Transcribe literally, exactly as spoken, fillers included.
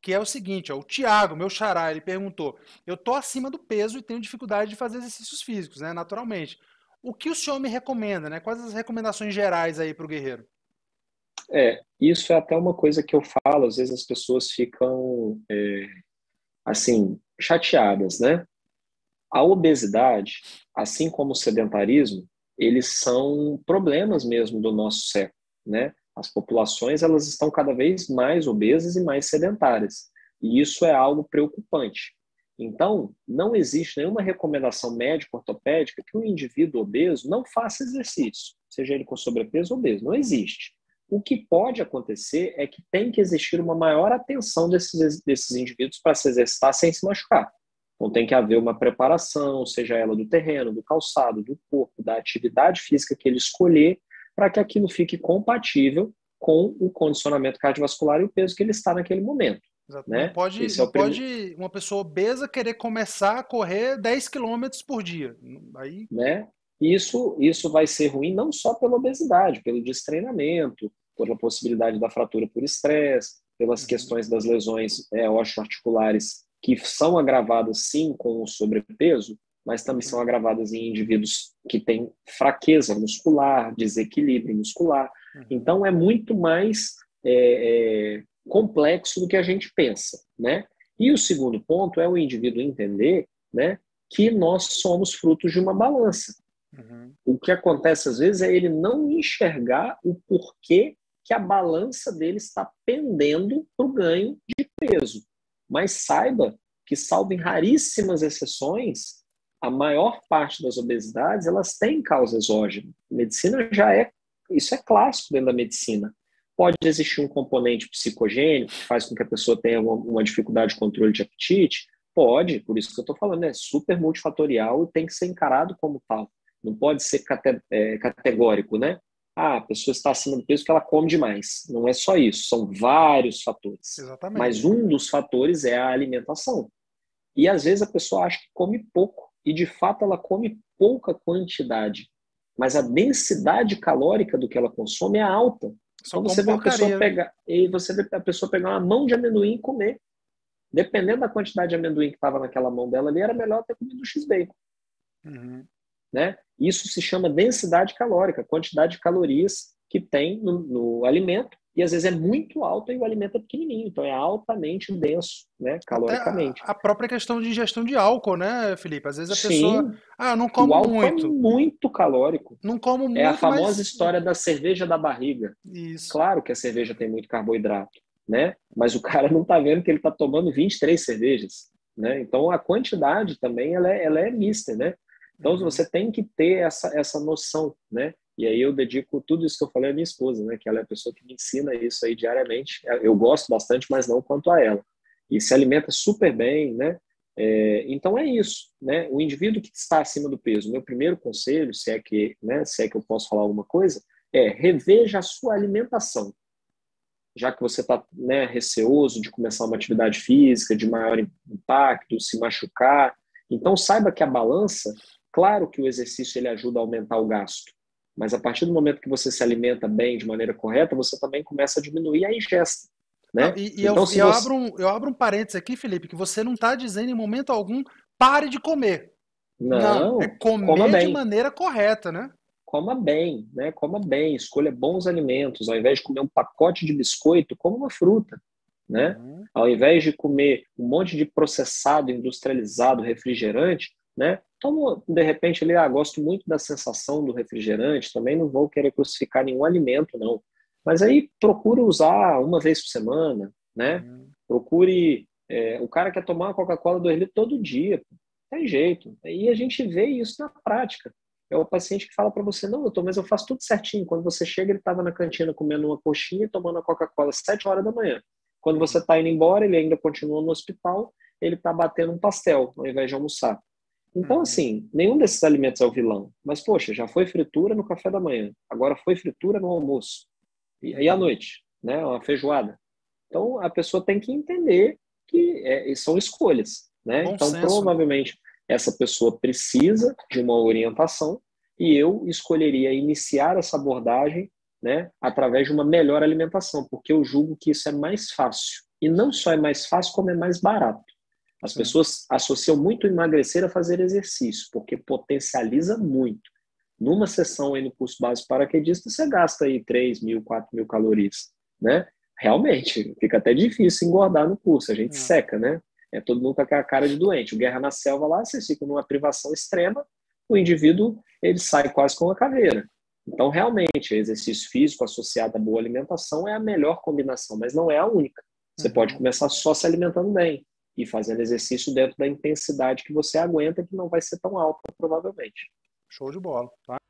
que é o seguinte, ó, o Thiago, meu xará, ele perguntou, eu tô acima do peso e tenho dificuldade de fazer exercícios físicos, né, naturalmente. O que o senhor me recomenda, né? Quais as recomendações gerais aí para o guerreiro? É, isso é até uma coisa que eu falo, às vezes as pessoas ficam, é, assim, chateadas, né? A obesidade, assim como o sedentarismo, eles são problemas mesmo do nosso século, né? As populações, elas estão cada vez mais obesas e mais sedentárias. E isso é algo preocupante. Então, não existe nenhuma recomendação médica ortopédica que o indivíduo obeso não faça exercício, seja ele com sobrepeso ou obeso. Não existe. O que pode acontecer é que tem que existir uma maior atenção desses, desses indivíduos para se exercitar sem se machucar. Então tem que haver uma preparação, seja ela do terreno, do calçado, do corpo, da atividade física que ele escolher, para que aquilo fique compatível com o condicionamento cardiovascular e o peso que ele está naquele momento. Exato. Não Né? pode, Esse é não o primeiro, pode uma pessoa obesa querer começar a correr dez quilômetros por dia. Aí... né? Isso, isso vai ser ruim não só pela obesidade, pelo destreinamento, pela possibilidade da fratura por estresse, pelas Uhum. questões das lesões é, osteoarticulares, que são agravadas sim com o sobrepeso, mas também Uhum. são agravadas em indivíduos que têm fraqueza muscular, desequilíbrio muscular. Uhum. Então é muito mais é, é, complexo do que a gente pensa, né? E o segundo ponto é o indivíduo entender, né, que nós somos frutos de uma balança. Uhum. O que acontece às vezes é ele não enxergar o porquê que a balança dele está pendendo para o ganho de peso. Mas saiba que, salvo em raríssimas exceções, a maior parte das obesidades elas têm causa exógena. A medicina já é, isso é clássico dentro da medicina. Pode existir um componente psicogênico que faz com que a pessoa tenha uma, uma dificuldade de controle de apetite. Pode, por isso que eu estou falando, é super multifatorial e tem que ser encarado como tal. Não pode ser cate, é, categórico, né? Ah, a pessoa está acima do peso porque ela come demais. Não é só isso, são vários fatores. Mas Exatamente. um dos fatores é a alimentação. E às vezes a pessoa acha que come pouco, e de fato ela come pouca quantidade. Mas a densidade calórica do que ela consome é alta. Só Então como você vê uma pessoa porcaria, né? pegar, e você vê a pessoa pegar uma mão de amendoim e comer. Dependendo da quantidade de amendoim que estava naquela mão dela ali, era melhor ter comido um X-bacon. Uhum. Né? Isso se chama densidade calórica, quantidade de calorias que tem no, no alimento, e às vezes é muito alta e o alimento é pequenininho, então é altamente denso, né, Até a caloricamente. a própria questão de ingestão de álcool, né, Felipe? Às vezes a pessoa, Sim, ah, eu não o como álcool é muito. muito calórico. Não como É a muito, famosa mas história da cerveja da barriga. isso. Claro que a cerveja tem muito carboidrato, né? Mas o cara não está vendo que ele está tomando vinte e três cervejas, né? Então a quantidade também ela é, ela é mista, né? Então Uhum. você tem que ter essa, essa noção, né? E aí eu dedico tudo isso que eu falei à minha esposa, né? Que ela é a pessoa que me ensina isso aí diariamente. Eu gosto bastante, mas não quanto a ela. E se alimenta super bem, né? É, então é isso, né? O indivíduo que está acima do peso, meu primeiro conselho, se é que, né, se é que eu posso falar alguma coisa, é reveja a sua alimentação. Já que você está, né, receoso de começar uma atividade física de maior impacto, se machucar, então saiba que a balança, claro que o exercício ele ajuda a aumentar o gasto, mas a partir do momento que você se alimenta bem, de maneira correta, você também começa a diminuir a ingesta, Não, né? e, e eu, Então e se eu você... abro um, eu abro um parênteses aqui, Felipe, que você não está dizendo em momento algum pare de comer. Não, é Não, coma comer de bem. maneira correta, né? Coma bem, né? Coma bem, escolha bons alimentos. Ao invés de comer um pacote de biscoito, coma uma fruta, né? Uhum. Ao invés de comer um monte de processado, industrializado, refrigerante, né? Toma, de repente, ali, ah, gosto muito da sensação do refrigerante, também não vou querer crucificar nenhum alimento, não. Mas aí procure usar uma vez por semana, né? Uhum. Procure... É, o cara quer tomar uma Coca-Cola dois litros todo dia, tem jeito. E a gente vê isso na prática. É o paciente que fala para você, não, doutor, mas eu faço tudo certinho. Quando você chega, ele estava na cantina comendo uma coxinha e tomando a Coca-Cola às sete horas da manhã. Quando você Uhum. está indo embora, ele ainda continua no hospital, ele está batendo um pastel, ao invés de almoçar. Então, Uhum. assim, nenhum desses alimentos é o vilão. Mas, poxa, já foi fritura no café da manhã, agora foi fritura no almoço. E aí à Uhum. noite, né, uma feijoada. Então, a pessoa tem que entender que é, são escolhas, né? Bom Então, senso, né? provavelmente, essa pessoa precisa de uma orientação e eu escolheria iniciar essa abordagem, né, através de uma melhor alimentação, porque eu julgo que isso é mais fácil E não só é mais fácil, como é mais barato. As Sim. pessoas associam muito emagrecer a fazer exercício, porque potencializa muito. Numa sessão aí no curso básico paraquedista, você gasta aí três mil, quatro mil calorias, né? Realmente, fica até difícil engordar no curso, a gente É. seca, né? É todo mundo com aquela cara de doente. O Guerra na Selva lá, vocês ficam numa privação extrema, o indivíduo, ele sai quase com uma caveira. Então, realmente, exercício físico associado a boa alimentação é a melhor combinação, mas não é a única. Você Uhum. pode começar só se alimentando bem e fazendo exercício dentro da intensidade que você aguenta, que não vai ser tão alta, provavelmente. Show de bola, tá?